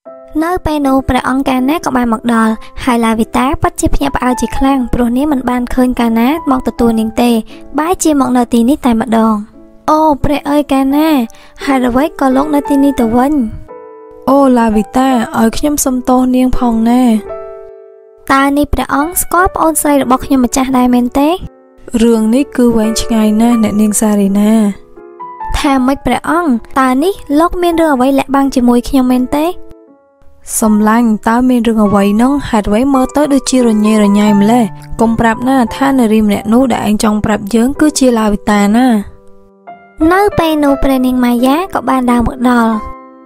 Nơi bên nô bè ông ca nát có bàn mặc đò hay là vì tá bắt chip nhập ao chỉ khăn pro ní mình ban khơi ca nát mong từ tuần niên tê bái chia mong nơi tì ní tại mặt đòn ô bè ơi ca na hay là với có lúc nơi tì ní từ vinh ô là vì ta ở nhâm sâm tô niên phòng nè ta ní bè ông scop on say được bọc nhâm mà cha đai men tê rường ní cứ quen ngày nè nè niên xa đi nè tham mấy bè ông ta ní lóc men đưa với lại băng chỉ mùi nhâm men tê sầm lanh tao miên rừng ở vậy nông hạt váy mơ tới đưa chia rồi nhai mà lẽ cùng prap na tha nè rim nè nú đã anh trong prap dướng cứ chia là vì ta na nơi bên nô bè niên mai giá có bàn đào một đò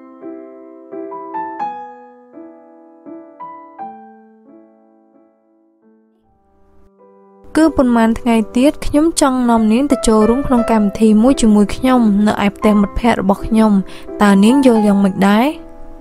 cứ buồn màn ngày tiết nhóm trong nòng nến từ trồ đúng không cầm thì mũi chùi mùi nhom nợ ép tem một phe bọc nhom ta nến vô dòng mạch đáy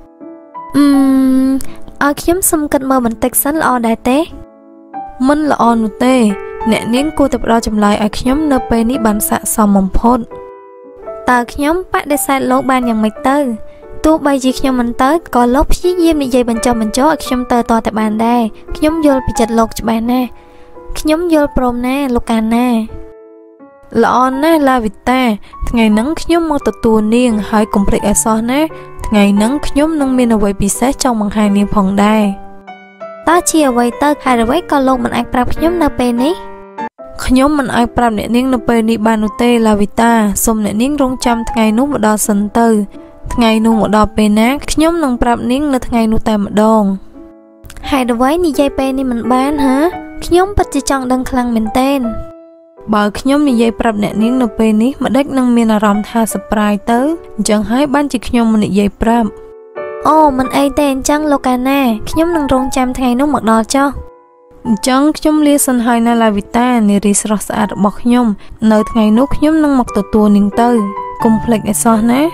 ở nhóm xâm cất mơ mình tách sẵn lọ đại tế mình là on tê nè nến cô tập ra chầm lại ở nhóm nợ bên ní bán xạ xong mầm phốt tờ nhóm bắt để sai lỗ ban nhằm mạch tơ tu bay gì nhóm mình tới có lốp xí diêm đi dây bên trong mình chó ở nhóm tờ to tại bàn đây nhóm vô bị chật lột cho bàn nè nhóm vô prom nè lục càn nè lọ nè là vì ta ngày nắng nhóm mong từ tuần niên hai cùng plek ở so nè ngày nắng nhóm nâng miên ở vậy bị xét trong bằng hai niên phòng đai ta chia vậy tơ hai rồi có lột mình ăn prap nhóm nợ bên ấy nhóm mình ai prap nè niên nợ bên đi bàn tê là vì ta xôm nè niên rong trăm ngày nút một đò sân tư ngày nút một đò bên á nhóm nâng prap niên là ngày nút tại một đòn hai rồi ní dây bên đi mình bán hả nhóm bắt chỉ chọn đăng khăn mình tên bà nhóm như dây prap nè niên nợ bên ní mà đếch nâng miên rong tha surprise tới chẳng hay bán chỉ nhóm mình dây prap ô mình ai tên chăng Locana nhóm nâng rong trăm ngày nút một đò cho chẳng nhóm lia sân hai na là vì ta nè rì sọt sạt bọc nhóm nơi ngày nút nhóm nâng mặc tổ niên tư cùng plek ở so nè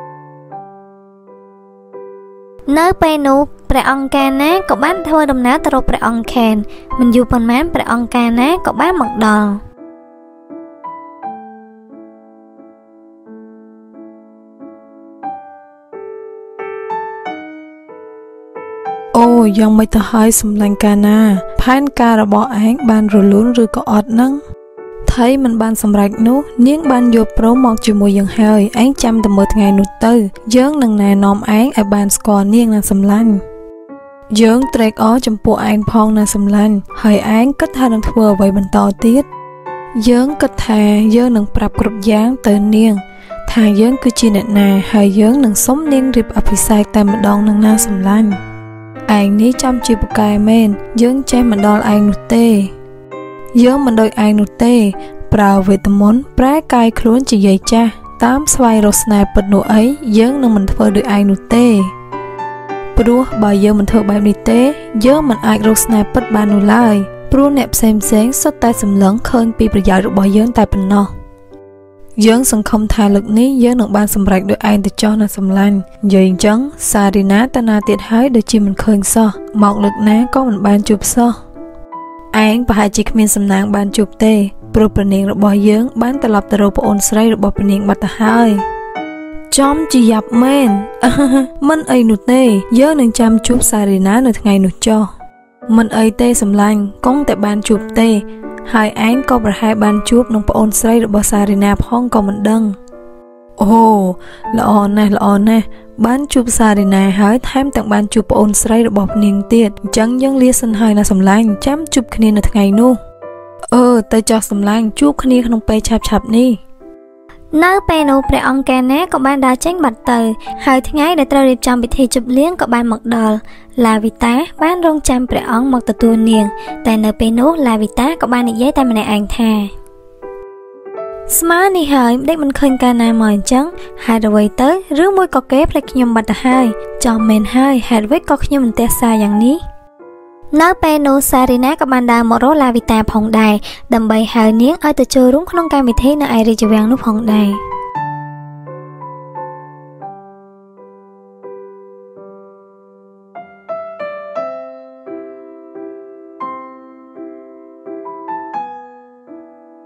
nơi bên nô bè ông ca ná có bán thôi đồng ná tao bè ông kèn mình dù phần mán bè ông ca ná có bán mặc đò ô dòng mấy tờ hai xung lanh ca na phán ca là bỏ án ban rồi luôn rồi có ọt nâng thấy mình ban xâm rạch nút niếng ban vô pro mọc chùi mùi dần hơi án trăm từ một ngày nút tư dớn nâng nè nòm án ở ban score niêng là xâm lanh dớn trek ó trong bộ án phong là xâm lanh hơi án kết hai nâng thua vậy mình to tiết dớn kết thà dớn nâng prap cục dáng từ niêng thà dớn cứ chi nè nà hơi dớn nâng sống niêng rịp áp sai tại một đòn nâng na xâm lanh anh ní chăm chỉ một cái men dớn che mình đo anh nút tê dớn mình đôi anh nút tê bảo về tầm món prá cài khốn chỉ dây cha tám xoay rồi sniper nụ ấy dớn nâng mình phơi được anh nút tê bữa bao giờ mình thợ bài đi tê dớn mình ai rồi sniper ba nụ lại bữa nẹp xem sáng xuất tay sầm lớn hơn pi bây giờ được bao dớn tay bình nọ dớn sân không thà lực ní dớn được ban sầm rạch được anh từ cho nó sầm lanh dây trắng sarina ta na tiệt hái được chi mình khơi so mọc lực ná có mình ban chụp so anh và hai chị mình sầm nang ban chụp tê pro niên được bao dớn bán tập lập từ bộ ôn sray được bao niên mặt ta hai chóm chỉ dập men mình ấy nụt tê dớn nên chăm chụp sarina được ngày nụt cho mình ấy tê sầm lanh con tại ban chụp tê hai án có bà hai ban chuột nông bộ ôn sray được bao sarina phong còn mình đăng ồ lọ nè ban chụp sarina hái tham tặng ban chụp bộ ôn sray được bao niên tiệt chẳng dân lia sân hai là sầm lanh chăm chụp khné là ngày nu tay cho sầm lanh chụp khné không pe chạp ni nơi bên nô bè ông ca ná có ban đá tránh bạch tờ hai tháng ngày để trao điệp trong bị thi chụp liếng có ban mặc đò là vì tá bán rong trăm bè ông mặc tờ tuần niên tại nơi bên nô là vì tá có ban giấy tay mình này ăn thà smart đi hỏi để mình khơi ca na mỏi trắng hai đầu quay tới rước môi có kép lại nhom bạch hai cho mình hai hạt với có nhom mình te xa dạng ní nơi bên nô sarina có ban đá một rô là vì tá phòng đài đầm bầy hai niếng ở từ chơi đúng không cam vì thế nơi ai đi chơi vàng lúc phòng đài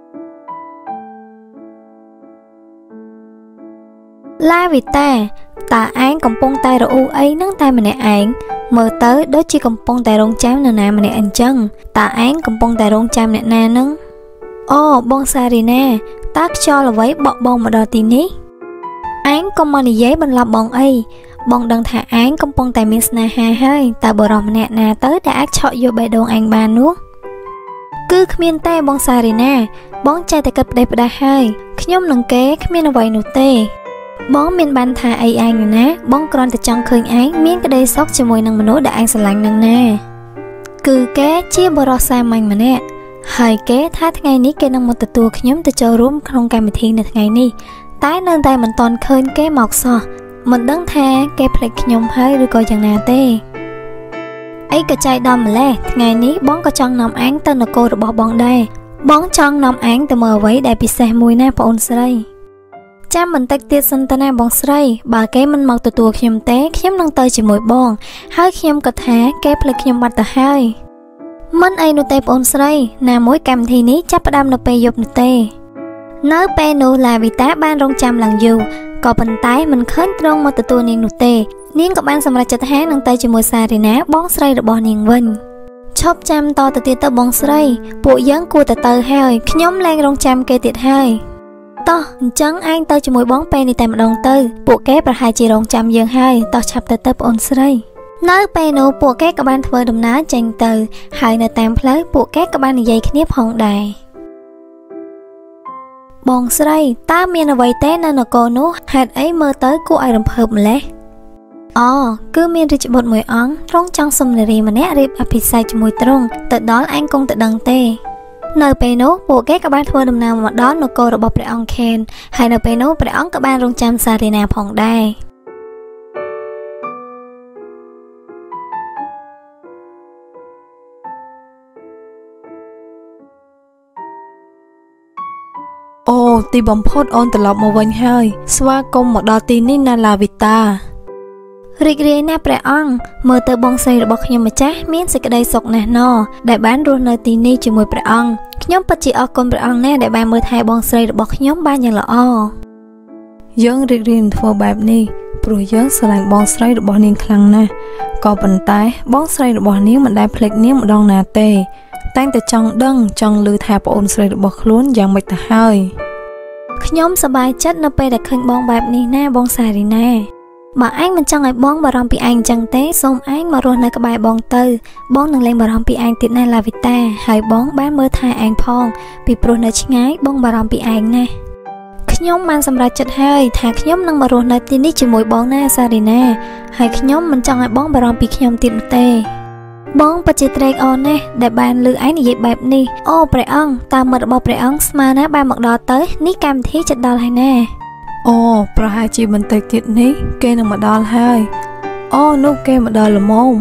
la vì ta តាឯងកំពុងតែរអ៊ូអីនឹងតែម្នាក់ឯងមើលទៅដូចជាកំពុងតែរងចាំនរណាម្នាក់អញ្ចឹងតើឯងកំពុងតែរងចាំអ្នកណានឹងអូបងសារីណាតើខ្យល់អ្វីបក់បងមកដល់ទីនេះឯងកុំមកនិយាយបន្លប់បងអីបងដឹងថាឯងកំពុងតែមានស្នេហាហើយតើបរិសម្នាក់ណាទៅដែលអាចឆក់យកបេះដូងឯងបាននោះគឺគ្មានទេបងសារីណាបងចេះតែគិតផ្ដេសផ្ដាសហើយខ្ញុំនឹងគេគ្មានអ្វីនោះទេបងមានបានថាអីឯងណាបងគ្រាន់តែចង់ឃើញឯងមានក្តីសុខជាមួយនឹងមនុស្សដែលឯងស្រឡាញ់នឹងណាគឺគេជាបរិសុទ្ធសាមញ្ញម្នាក់ហើយគេថាថ្ងៃនេះគេនឹងមកទទួលខ្ញុំទៅចូលរួមក្នុងកម្មវិធីនៅថ្ងៃនេះតែនៅតែមិនទាន់ឃើញគេមកសោះមិនដឹងថាគេភ្លេចខ្ញុំហើយឬក៏យ៉ាងណាទេអីក៏ចៃដន្យម្លេះថ្ងៃនេះបងក៏ចង់នាំឯងទៅនគររបស់បងដែរបងចង់នាំឯងទៅមើលអ្វីដែលពិសេសមួយណាបងអូនស្រីចាំបន្តិចទៀតសិនទៅណាបងស្រីបើគេមិនមកទទួលខ្ញុំទេខ្ញុំនឹងទៅជាមួយបងហើយខ្ញុំក៏ថាគេភ្លេចខ្ញុំបាត់ទៅហើយមិនអីនោះទេបងអូនស្រីណាមួយកម្មវិធីនេះចាប់ផ្ដើមនៅពេលយប់នោះទេនៅពេលនោះឡាវីតាបានរងចាំឡើងយូរក៏ប៉ុន្តែមិនឃើញទ្រង់មកទទួលនាងនោះទេនាងក៏បានសម្រេចចិត្តថានឹងទៅជាមួយសារីណាបងស្រីរបស់នាងវិញឈប់ចាំតទៅទៀតទៅបងស្រីពួកយើងគួរតែទៅហើយខ្ញុំលែងរងចាំគេទៀតហើយតោះអញ្ចឹងឯងទៅជាមួយបងពេលនេះតែម្ដងទៅពួកគេប្រហែលជារងចាំយើងហើយតោះឆាប់ទៅបងអូនស្រីនៅពេលនោះពួកគេក៏បានធ្វើដំណើរចេញទៅហើយនៅតាមផ្លូវពួកគេក៏បាននិយាយគ្នាផងដែរបងស្រីតើមានអ្វីទេនៅនគរនោះហេតុអីមើលទៅគួរឲ្យរំភើបម្លេះអូគឺមានរាជបុត្រមួយអង្គទ្រង់ចង់សុំនារីម្នាក់រៀបអភិសេកជាមួយទ្រង់ទៅដល់ឯងគង់តែដឹងទេនៅពេលនោះពួកគេក៏បានធ្វើដំណើរមកដល់នគររបស់ព្រះអង្គខេនហើយនៅពេលនោះព្រះអង្គក៏បានរងចាំសារីណាផងដែរអូទីបំផុតអូនត្រឡប់មកវិញហើយស្វាគមន៍មកដល់ទីនេះណាឡាវីតារីករាយណាស់ព្រះអង្គមើលទៅបងស្រីរបស់ខ្ញុំម្ចាស់មានសេចក្តីសុខណាស់ណដែលបានរស់នៅទីនេះជាមួយព្រះអង្គខ្ញុំពិតជាអរគុណព្រះអង្គណាស់ដែលបានមើលថែបងស្រីរបស់ខ្ញុំបានយ៉ាងល្អយើងរីករាយនឹងធ្វើបែបនេះព្រោះយើងស្រឡាញ់បងស្រីរបស់នាងខ្លាំងណាស់ក៏ប៉ុន្តែបងស្រីរបស់នាងមិនដែលភ្លេចនាងម្ដងណាទេតែងតែចង់ដឹងចង់ឮថាប្អូនស្រីរបស់ខ្លួនយ៉ាងម៉េចទៅហើយខ្ញុំសប្បាយចិត្តនៅពេលដែលឃើញបងបែបនេះណាបងសារីណាបើឯងមិនចង់ឲ្យបងបារម្ភពីឯងអញ្ចឹងទេសូមឯងមករស់នៅក្បែរបងទៅបងនឹងលែងបារម្ភពីឯងទៀតណាឡាវីតាហើយបងបានមើលថែឯងផងពីព្រោះនៅឆ្ងាយបងបារម្ភពីឯងណាខ្ញុំបានសម្រេចចិត្តហើយថាខ្ញុំនឹងមករស់នៅទីនេះជាមួយបងណាសារីណាហើយខ្ញុំមិនចង់ឲ្យបងបារម្ភពីខ្ញុំទៀតនោះទេបងពិតជាត្រេកអរណាស់ដែលបានឮឯងនិយាយបែបនេះអូព្រះអង្គតើមិត្តរបស់ព្រះអង្គស្មើណាបានមកដល់ទៅនេះកម្មវិធីជិតដល់ហើយណាអូប្រហែលជាបន្តិចទៀតនេះគេនឹងមកដល់ហើយអូនោះគេមកដល់ល្មម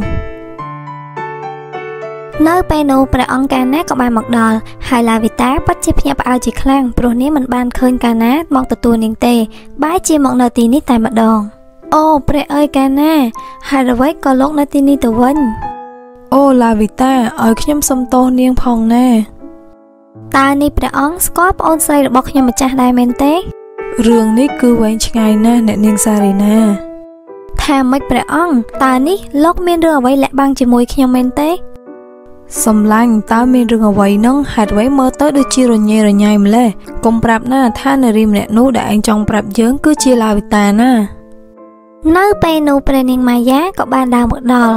នៅពេលនោះព្រះអង្គកាណាក៏បានមកដល់ហើយឡាវីតាពិតជាភ្ញាក់ផ្អើលជាខ្លាំងព្រោះនាងមិនបានឃើញកាណាមកទទួលនាងទេបែរជាមកនៅទីនេះតែម្ដងអូព្រះអើយកាណាហើយអ្វីក៏លោកនៅទីនេះទៅវិញអូឡាវីតាឲ្យខ្ញុំសុំទោសនាងផងណាតើនេះព្រះអង្គស្គាល់ប្អូនស្រីរបស់ខ្ញុំម្ចាស់ដែរមែនទេរឿងនេះគឺវែងឆ្ងាយណាស់អ្នកនាងសារីណាថាម៉េចព្រះអង្គតើនេះលោកមានរឿងអ្វីលាក់បាំងជាមួយខ្ញុំមែនទេសំឡាញ់តើមានរឿងអ្វីហ្នឹងហេតុអ្វីមើលទៅដូចជារញ៉េរញ៉ៃម្លេះកុំប្រាប់ណាថានារីម្នាក់នោះដែលឯងចង់ប្រាប់យើងគឺជាឡាវីតាណានៅពេលនោះព្រះនាងម៉ាយ៉ាក៏បានដើរមកដល់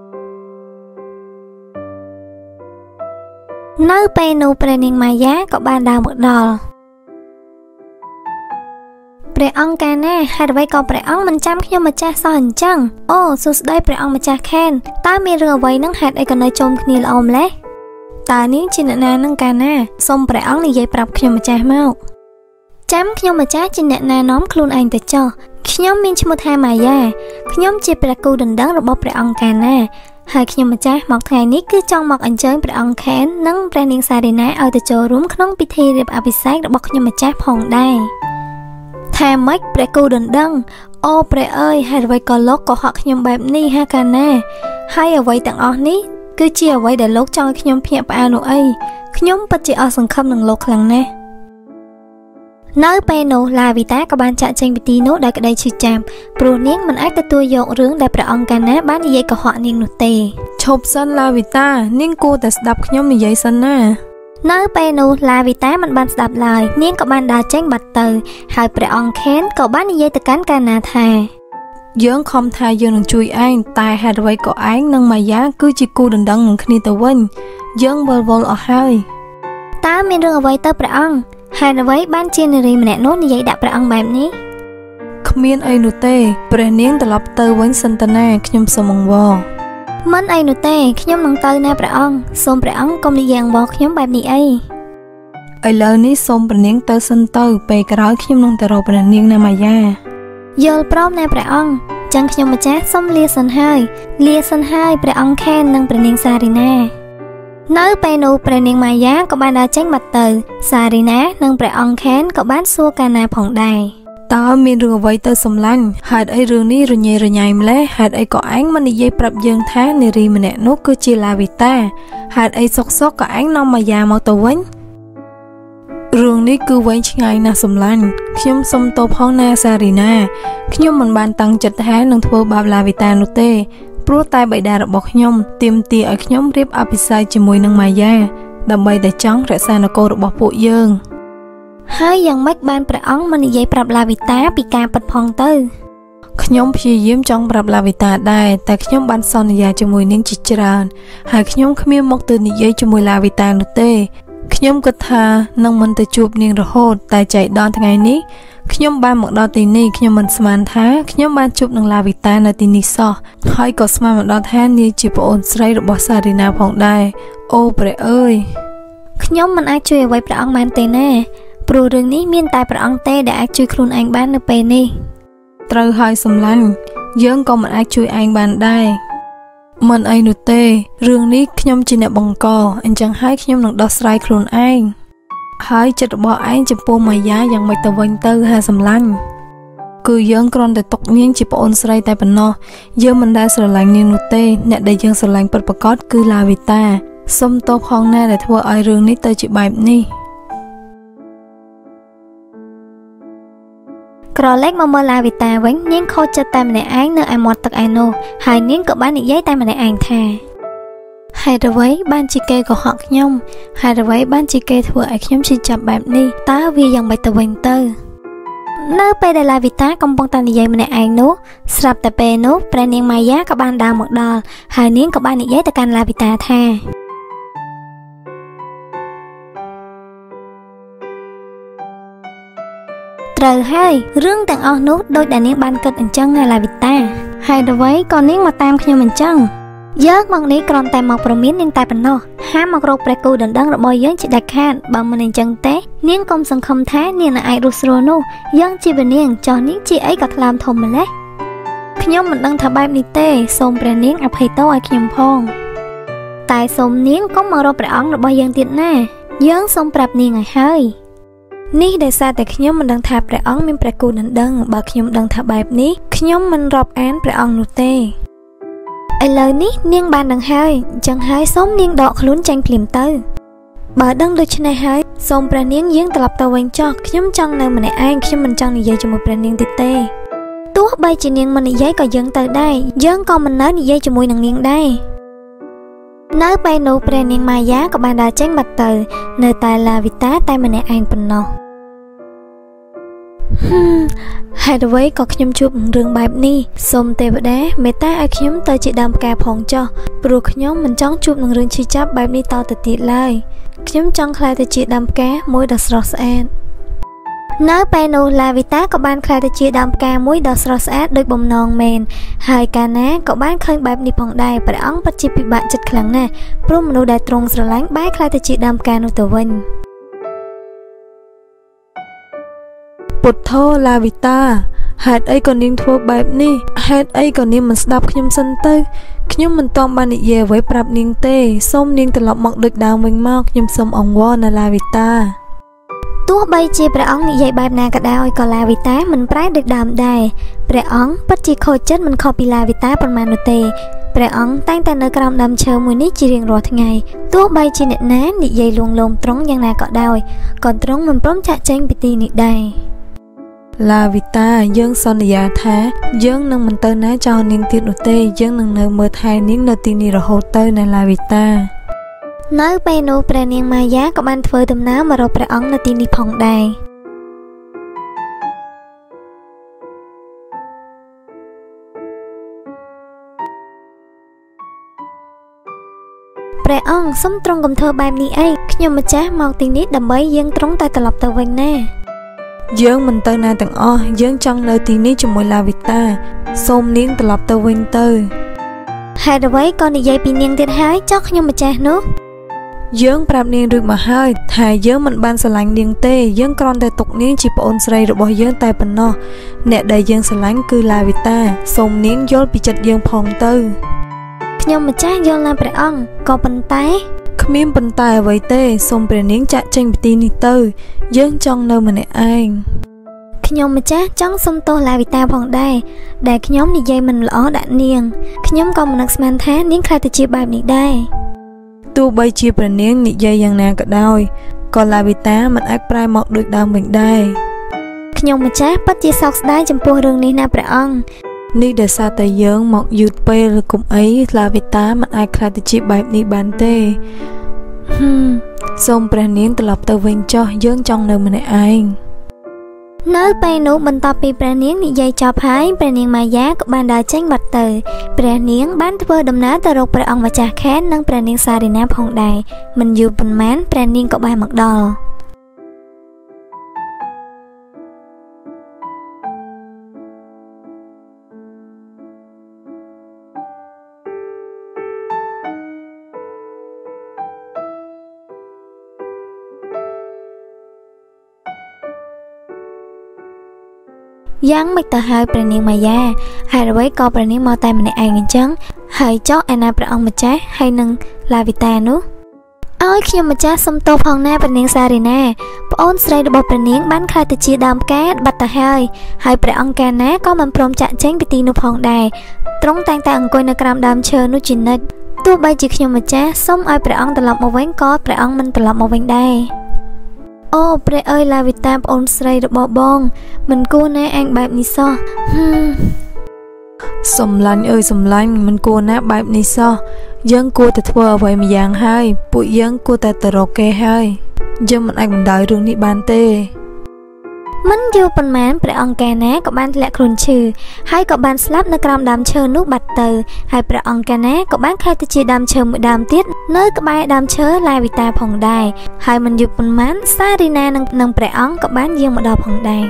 ព្រះអង្គកាណាហេតុអ្វីក៏ព្រះអង្គមិនចាំខ្ញុំម្ចាស់សោះអញ្ចឹងអូសួស្ដីព្រះអង្គម្ចាស់ខេនតើមានរឿងអ្វីនឹងហេតុអីក៏នៅជុំគ្នាល្អម្លេះតើនាងជាអ្នកណានឹងកាណាសូមព្រះអង្គនិយាយប្រាប់ខ្ញុំម្ចាស់មកចាំខ្ញុំម្ចាស់ជាអ្នកណែនាំខ្លួនឯងទៅចុះខ្ញុំមានឈ្មោះថាម៉ាយ៉ាខ្ញុំជាព្រះគូដណ្ដឹងរបស់ព្រះអង្គកាណាហើយខ្ញុំម្ចាស់មកថ្ងៃនេះគឺចង់មកអញ្ជើញព្រះអង្គខេននិងព្រះនាងសារីណាឲ្យទៅចូលរួមក្នុងពិធីរៀបអភិសេករបស់ខ្ញុំម្ចាស់ផងដែរថាម៉េចព្រះគូដណ្ដឹងអូព្រះអើយហេតុអ្វីក៏លោកក៏ហក់ខ្ញុំបែបនេះហាកាណាហើយអ្វីទាំងអស់នេះគឺជាអ្វីដែលលោកចង់ឲ្យខ្ញុំភ្ញាក់ផ្អើលនោះអីខ្ញុំពិតជាអស់សង្ឃឹមនឹងលោកខ្លាំងណាស់ Nơi pe nô là vì ta có ban chạy tranh bị tí nốt đã cái đây chư chạm. Pro niếng mình ách ta tôi dọn rướng đã ông ca ná bán như vậy có họ niêng nụ tê. Chộp sân là vì ta, niêng cô ta đập nhóm như vậy sân à. Nơi pe nô là vì ta mình ban đập lại, niêng có ban đá tranh bạch từ. Hai ông khen có bán như vậy ta cán ca ná thà. Dưỡng không tha dương nâng chui anh, tài hạt vậy có án nâng mà giá cứ chỉ cô đừng đăng nâng khní tờ vinh. Dưỡng vơ vô ở hai. Ta miên rừng ở vậy tớ ông. Hai đứa với ban chiên này mà nè nốt như vậy đã ông bạp ní. Không miên ai nụ tê, bè niếng tờ lọc tơ với sân tờ nà, nhóm sơ mong vô. Mến ai nụ tê, nhóm nâng tơ nà ông, xôm ông công đi dàng vô nhóm bạp ní ấy. Ai lỡ ní xôm bè niếng tơ sân tơ, bè cả rõi nhóm nâng tờ rô bè niếng nà mà giá. Dơ prom nà ông, chẳng nhóm mà chát xôm lia sân hai bè ông khen nâng bè niếng Sarina. Nơi pe nô bè niếng mà giá có ban đá tránh bạch từ, Sarina nâng bè ông khen có bán xua ca nà phòng đài. Ta miên rừng vậy tơ xâm lanh, hạt ấy rừng ní rừng nhảy mà lẽ, hạt ấy có ánh mà ní dây prap dương thá nì rì mà nẹ nốt cứ chỉ là vì ta, hạt ấy sốc có ánh nông mà già màu tàu vánh. Rừng ní cứ vánh ngay nà xâm lanh, khiêm xâm tô phong na Sarina, khiêm mình bàn tăng chật há nâng thua bạp là vì ta nô tê, bố tay bày đà bọc khiêm, tìm tì ở khiêm riêng apisai chỉ mùi nâng mà già, đầm bày để trắng rẽ xa nô cô được bọc bộ dương. Hai dòng mách ban ông mà dây prap là vì ta bị ca bật phong tư. Nhóm phi diếm trong prap là vì ta đài, tại nhóm ban son nhà cho mùi niên chích tràn, hai nhóm khmiêm mọc từ dây cho mùi là vì ta nụ tê. Nhóm kết thà nâng mình từ chụp niên rồi hốt, tại chạy đón tháng ngày ní. Nhóm ban một đo tì ni, nhóm mình sman thá, nhóm ban chụp nâng là vì ta nà tì ni so. Hai có sman một đo thá ni chỉ bộ ôn sray rồi bỏ Sarina phong đài. Ô bre ơi. Nhóm mình ai chui với ông man tê nè. Pro rừng ní miên tài ông tê đã chui khuôn anh bán ở bên ní. Trâu hai xâm lanh, dưỡng có mình ai chui anh bán đai. Mình ai nụ tê, rừng ní nhóm chỉ nè bằng cò, anh chẳng hãy nhóm nâng đo sray khuôn anh. Hãy chất bỏ anh chụp bố mà giá dàng mạch tàu vinh tư hai xâm lanh. Cứ dưỡng còn để tộc niên chỉ bộ ôn sray tay bằng nó, dưỡng mình đã sửa lành niên nụ tê, nè để dưỡng sửa lành bật bà cót cứ là vì ta. Xông tốt hong nè để thua ai rừng ní tơ chị bài ní. Cỏ lách mà mơ là vì ta vẫn nhén khô cho ta mà nè án nơi ai mọt tật ai nô. Hai niên cỡ bán giấy ta mà nè án thà. Hai đứa với ban chi kê của họ nhông. Hai đứa với ban chi kê thua ai nhóm chi chạp bạp ni. Ta vì dòng bạch tờ vinh tơ. Nơi bây đây là vì ta công bông ta giấy mà nè án nô. Srap ta bê nô. Bà niên mai giá có ban đào một đo. Hai niên cỡ bán giấy ta can là vì ta thà. Trời hai, rương tàng ọc nút đôi đàn niên ban kịch ảnh chân hay là vì ta. Hai đứa với con niên mà tam khi mình chân. Giấc mong ní còn tay mọc miến niên tay bằng nó. Há mọc rô bè cù đần đăng rồi bôi dân chị đặc khát bằng mình chân tế. Niên công sân không thá niên là ai rô srô nô. Dân chị bình niên cho niên chị ấy gật làm thùng mình lẽ. Khi nhóm mình đăng thả bài ní tê, xôm bè niên ạp hì tố ai khi nhóm phong. Tại xôm niên có mọc rô bè óng rồi bôi dân tiết nè. Dân xôm bạp niên ngày hơi. Ní để xa tại khi nhóm mình đang thả bè óng mình bè cù đần đăng. Bà khi nhóm đang thả bài ní. Khi nhóm mình rộp án bè óng nụ tê. Ai lời ní niên bàn đằng hai, chẳng hai sống niên đọ khốn tranh phim tư. Bà đăng được trên này hai, xong bà niên giếng tập tàu vành cho, nhóm chân nào mà này ai khi mình chân này dây cho một bà niên tê tê. Tuốt bay chỉ niên mình này giấy còn dân từ đây, dân con mình nói này dây cho mùi nằng niên đây. Nói bay nụ bà niên mà giá của bà đã tránh bạch từ, nơi tài là vì tá tay mình này ai bình nọ. Hai đứa với có nhóm chụp rừng bài ni xôm tê bờ đá mẹ ta ai nhóm tơ chị đam cà phong cho brụ nhóm mình chọn chụp rừng chi chắp bài ni to từ tiệt lai nhóm chọn khai từ chị đam cá muối đợt srosad nói pano là vì ta có ban khai từ chị đam cá muối đợt srosad đôi bông non mền hai cá ná có bán khơi bài ni phong đài và ống bắt chị bị bạn chật khẳng nè brụ mình đài trông sờ lánh bái khai từ chị đam cá nô tử vinh. Bột thô là vì ta, hạt ấy còn niên thua bạp ni, hạt ấy còn niên mình đạp nhóm sân tư. Nhóm mình toàn bàn đi về với bạp niên tê, xong niên từ lọc mọc được đào mình mọc, nhóm xong ổng vô là vì ta. Tuốt bay chê bè ống dạy bạp nà cả đào còn là vì ta mình bái được đàm đài. Bè ống bắt chi khôi chết mình khó bị là vì ta bằng mà nô tê. ព្រះអង្គតែងតែនៅក្រោមដើមឈើមួយនេះជារៀងរាល់ថ្ងៃទោះបីជាអ្នកណានិយាយលួងលោមត្រង់យ៉ាងណាក៏ដោយក៏ទ្រង់មិនព្រមចាកចេញពីទីនេះដែរឡាវីតាយើងសន្យាថាយើងនឹងមិនទៅណាចោលនាងទៀតនោះទេយើងនឹងនៅមើលថែនាងនៅទីនេះរហូតទៅណាឡាវីតានៅពេលនោះព្រះនាងម៉ាយ៉ាក៏បានធ្វើដំណើរមករកព្រះអង្គនៅទីនេះផងដែរព្រះអង្គសូមទ្រង់កុំធ្វើបែបនេះអីខ្ញុំម្ចាស់មកទីនេះដើម្បីយើងទ្រង់តែត្រឡប់ទៅវិញណាយើងមិនទៅណាទាំងអស់យើងចង់នៅទីនេះជាមួយឡាវីតាសូមនាងត្រឡប់ទៅវិញទៅហេតុអ្វីក៏និយាយពីនាងទៀតហើយចុះខ្ញុំម្ចាស់នោះយើងប្រាប់នាងរួចមកហើយថាយើងមិនបានស្រឡាញ់នាងទេយើងគ្រាន់តែទុកនាងជាប្អូនស្រីរបស់យើងតែប៉ុណ្ណោះអ្នកដែលយើងស្រឡាញ់គឺឡាវីតាសូមនាងយល់ពីចិត្តយើងផងទៅខ្ញុំម្ចាស់យល់ណាស់ព្រះអង្គក៏ប៉ុន្តែគ្មានប៉ុន្តែអ្វីទេសូមព្រះនាងចាក់ចេញពីទីនេះទៅយើងចង់នៅម្នាក់ឯងខ្ញុំម្ចាស់ចង់សុំទោសឡាវីតាផងដែរដែលខ្ញុំនិយាយមិនល្អដាក់នាងខ្ញុំក៏មិននឹកស្មានថានាងខ្លាចទៅជាបែបនេះដែរទោះបីជាព្រះនាងនិយាយយ៉ាងណាក៏ដោយក៏ឡាវីតាមិនអាចប្រែមកដូចដើមវិញដែរខ្ញុំម្ចាស់ពិតជាសោកស្ដាយចំពោះរឿងនេះណាព្រះអង្គនេះដោយសារតែយើងមកយឺតពេលឬគុំអីឡាវីតាមិនអាចខ្លាចទៅជាបែបនេះបានទេសូមព្រះនាងត្រឡប់ទៅវិញចុះយើងចង់នៅម្នាក់ឯងនៅពេលនោះបន្ទាប់ពីព្រះនាងនិយាយចប់ហើយព្រះនាងម៉ាយ៉ាក៏បានដើរចេញបាត់ទៅព្រះនាងបានធ្វើដំណើរទៅរកព្រះអង្គម្ចាស់ខេននិងព្រះនាងសារីណាផងដែរមិនយូរប៉ុន្មានព្រះនាងក៏បានមកដល់យ៉ាងមិនទៅហើយព្រះនាងម៉ាយ៉ាហើយអ្វីក៏ព្រះនាងមកតែម្នាក់ឯងអញ្ចឹងហើយចុះឯណាព្រះអង្គម្ចាស់ហើយនឹងឡាវីតានោះឲ្យខ្ញុំម្ចាស់សុំទោសផងណាព្រះនាងសារីណាប្អូនស្រីរបស់ព្រះនាងបានខ្លាចទៅជាដើមផ្កាបាត់ទៅហើយព្រះអង្គកាណាក៏មិនព្រមចាក់ចេញពីទីនោះផងដែរទ្រង់តែងតែអង្គុយនៅក្រោមដើមឈើនោះជានិច្ចទោះបីជាខ្ញុំម្ចាស់សុំឲ្យព្រះអង្គត្រឡប់មកវិញក៏ព្រះអង្គមិនត្រឡប់មកវិញដែរអូព្រះអើយឡាវីតាប្អូនស្រីរបស់បងមិនគួរណាឯងបែបនេះសោះសំឡាញ់អើយសំឡាញ់មិនគួរណាបែបនេះសោះយើងគួរតែធ្វើអ្វីម្យ៉ាងហើយពួកយើងគួរតែទៅរកគេហើយយើងមិនអាចបណ្ដោយរឿងនេះបានទេមិនយូរប៉ុន្មានព្រះអង្គកាណាក៏បានធ្លាក់ខ្លួនឈឺហើយក៏បានស្លាប់នៅក្រោមដើមឈើនោះបាត់ទៅហើយព្រះអង្គកាណាក៏បានខ្លាចទៅជាដើមឈើមួយដើមទៀតនៅក្បែរដើមឈើឡាវីតាផងដែរហើយមិនយូរប៉ុន្មានសារីណានិងព្រះអង្គក៏បានយាងមកដល់ផងដែរ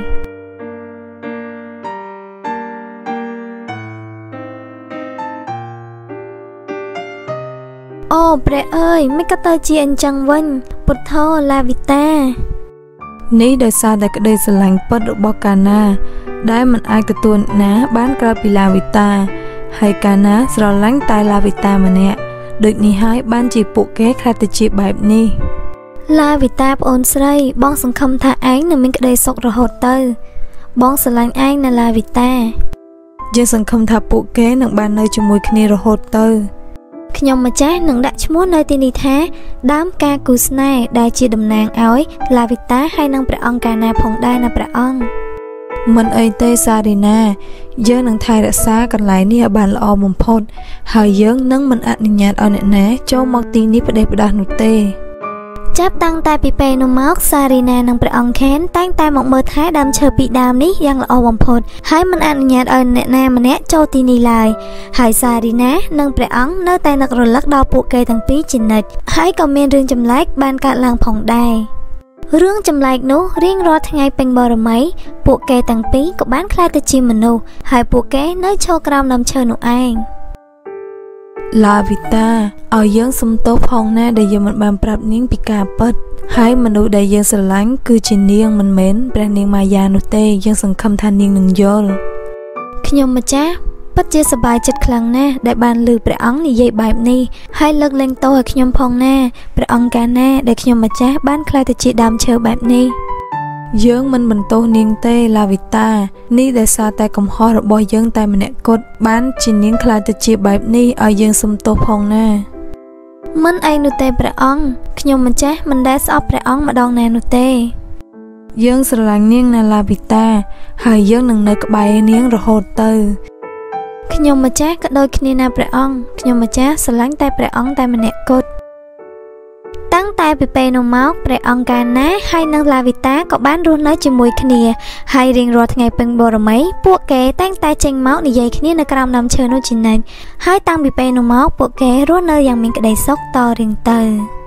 អូព្រះអើយមិនក៏ទៅជាអញ្ចឹងវិញពុទ្ធោឡាវីតានេះដោយសារតែក្តីស្រឡាញ់ពិតរបស់កាណាដែលមិនអាចទទួលណាបានក្រៅពីឡាវីតាហើយកាណាស្រឡាញ់តែឡាវីតាម្នាក់ដូចនេះហើយបានជាពួកគេខ្លាចទៅជាបែបនេះឡាវីតាប្អូនស្រីបងសង្ឃឹមថាឯងនឹងមានក្តីសុខរហូតទៅបងស្រឡាញ់ឯងណាឡាវីតាយើងសង្ឃឹមថាពួកគេនឹងបាននៅជាមួយគ្នារហូតទៅខ្ញុំម្ចាស់នឹងដាក់ឈ្មោះនៅទីនេះថាដើមការគូស្នេហ៍ដែលជាតំណាងឲ្យឡាវីតាហើយនឹងព្រះអង្គកាណាផងដែរណាព្រះអង្គមិនអីទេសារីណាយើងនឹងថែរក្សាកន្លែងនេះឲ្យបានល្អបំផុតហើយយើងនឹងមិនអនុញ្ញាតឲ្យអ្នកណាចូលមកទីនេះផ្ដេសផ្ដាសនោះទេចាប់តាំងតែពីពេលនោះមកសារីណានិងព្រះអង្គខេនតែងតែមកមើលថែដើមឈើពីរដើមនេះយ៉ាងល្អបំផុតហើយមិនអនុញ្ញាតឲ្យអ្នកណាម្នាក់ចូលទីនេះឡើយហើយសារីណានិងព្រះអង្គនៅតែនឹករលឹកដល់ពួកគេទាំងពីរជានិច្ចហើយក៏មានរឿងចម្លែកបានកើតឡើងផងដែររឿងចម្លែកនោះរៀងរាល់ថ្ងៃពេញបរមីពួកគេទាំងពីរក៏បានក្លាយទៅជាមនុស្សហើយពួកគេនៅឈរក្រោមដើមឈើនោះឯងឡាវីតាឲ្យយើងសុំទោសផងណាដែលយើងមិនបានប្រាប់នាងពីការពិតហើយមនុស្សដែលយើងស្រឡាញ់គឺជានាងមិនមែនព្រះនាងម៉ាយ៉ានោះទេយើងសង្ឃឹមថានាងនឹងយល់ខ្ញុំម្ចាស់ពិតជាសប្បាយចិត្តខ្លាំងណាស់ដែលបានឮព្រះអង្គនិយាយបែបនេះហើយលើកលែងទោសឲ្យខ្ញុំផងណាព្រះអង្គកាណាដែលខ្ញុំម្ចាស់បានខ្លាចទៅជាដើមឈើបែបនេះយើងមិនបន្ទោសនាងទេឡាវីតានេះដែលសារតែកំហុសរបស់យើងតែម្នាក់គត់បានជានាងខ្លាចទៅជាបែបនេះឲ្យយើងសុំទោសផងណាមិនអីនោះទេព្រះអង្គខ្ញុំមិនចេះមិនដែលស្អប់ព្រះអង្គម្ដងណានោះទេយើងស្រឡាញ់នាងណាឡាវីតាហើយយើងនឹងនៅក្បែរនាងរហូតទៅខ្ញុំម្ចាស់ក៏ដូចគ្នាណាព្រះអង្គខ្ញុំម្ចាស់ស្រឡាញ់តែព្រះអង្គតែម្នាក់គត់តាំងតែពីពេលនោះមកព្រះអង្គកាណាហើយនិងឡាវីតាក៏បានរស់នៅជាមួយគ្នាហើយរៀងរាល់ថ្ងៃពេញបូរមីពួកគេតែងតែចេញមកនិយាយគ្នានៅក្រោមដើមឈើនោះជានិច្ចហើយតាំងពីពេលនោះមកពួកគេរស់នៅយ៉ាងមានក្តីសុខតរៀងទៅ